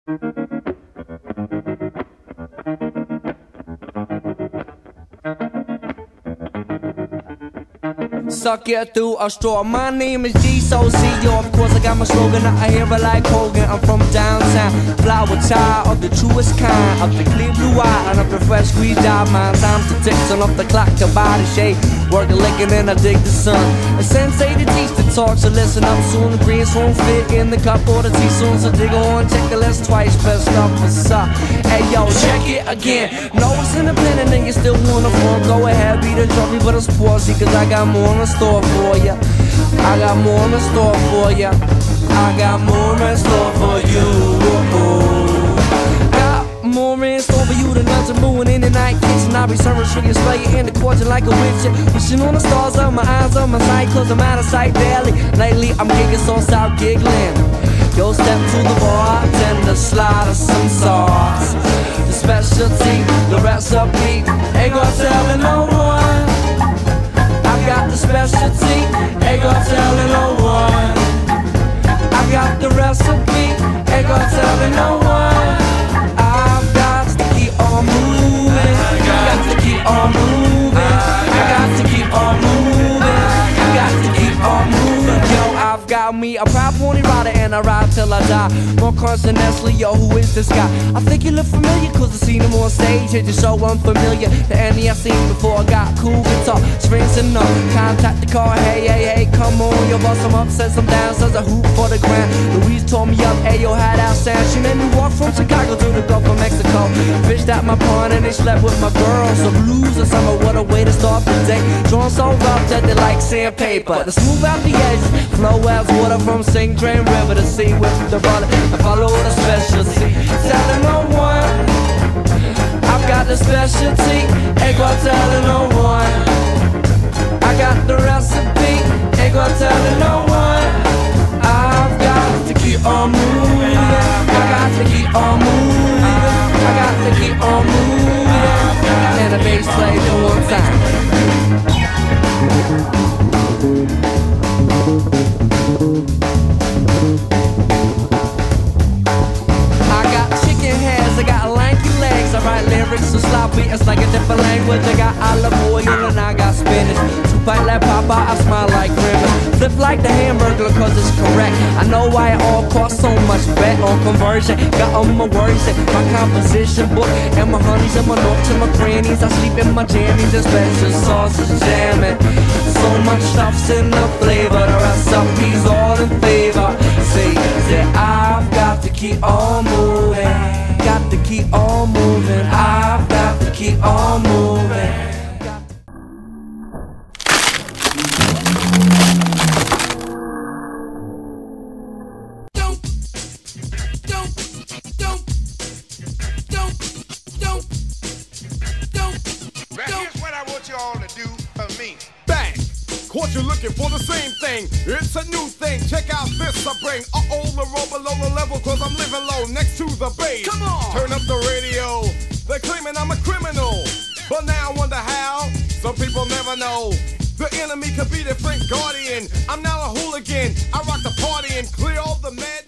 Suck it through a straw. My name is G-So-C-O. Of course I got my slogan, I hear it like Hogan. I'm from downtown, flower child of the truest kind, of the clear blue eye and of the fresh squeezed out mind. Time to tick, turn off the clock to buy the shade. Work a licking and I dig the sun. A sensei to teach the talk, so listen up soon. The greens won't fit in the cup or the tea soon. So dig on, check the list twice, best stuff is up. Hey yo, check it again. No, it's independent and you still wanna fall. Go ahead, beat the trophy, but it's pausey, cause I got more in store for ya. I got more in store for ya. I got more in store for you. Got more in store for you than nothing moving in the night kitchen. I'll be serving sugar, slaying in the quarter like a witch. Wishing on the stars of my eyes, on my sight, cause I'm out of sight daily. Lately I'm gigging, so stop giggling. Yo, step to the bartender, slide us some sauce. The specialty, the recipe, ain't gonna tell no one. I got the specialty, ain't gonna tell no one. I got the recipe, ain't gonna tell no one. I've got to keep on moving, I got to keep on moving, I got to keep on moving, I got to keep on moving. Yo, I've got me a proud pony rider and I ride till I die. More coincidentally, yo, who is this guy? I think you look familiar cause I seen him on stage. He's just so unfamiliar to any I've seen before. I got cool guitar, strings and no contact the car. Hey, hey, hey, come on, yo, bust some up, set some down, says a hoop for the grand. Louise told me up, hey, yo, had out sound. She made me walk from Chicago to the Gulf of Mexico. Fished out my pond and they slept with my girls. So blues or summer, what a way to start the day. Drawn so rough that they like sandpaper. To smooth out the edges, flow as water from St. Drain River to sea with the brother. I follow the specialty, telling no one. I've got the specialty, ain't gonna tell no one. I got the recipe, ain't gonna tell no one. I've got to keep on moving, I got to keep on moving, I got to keep on moving. And the bass plays it one time. I got lanky legs, I write lyrics so sloppy, it's like a different language. I got olive oil and I got spinach. Two-bite like Papa, I smile like grimace. Flip like the hamburger cause it's correct. I know why it all costs so much, bet on conversion. Got all my words in my composition book, and my honeys and my notes and my crannies. I sleep in my jammies and special sauces jamming. So much stuff's in the flavor, the recipe's all in favor. See that I've got to keep on moving. Got to keep on moving, I've got to keep on moving. Here's what I want you all to do for me. Bang! Caught you looking for the same thing. It's a new thing. Check out this I bring. The roll below the level cause I'm living low next to the base. Come on! Turn up the radio. They're claiming I'm a criminal, but now I wonder how. Some people never know. The enemy could be their friend guardian. I'm now a hooligan. I rock the party and clear all the mad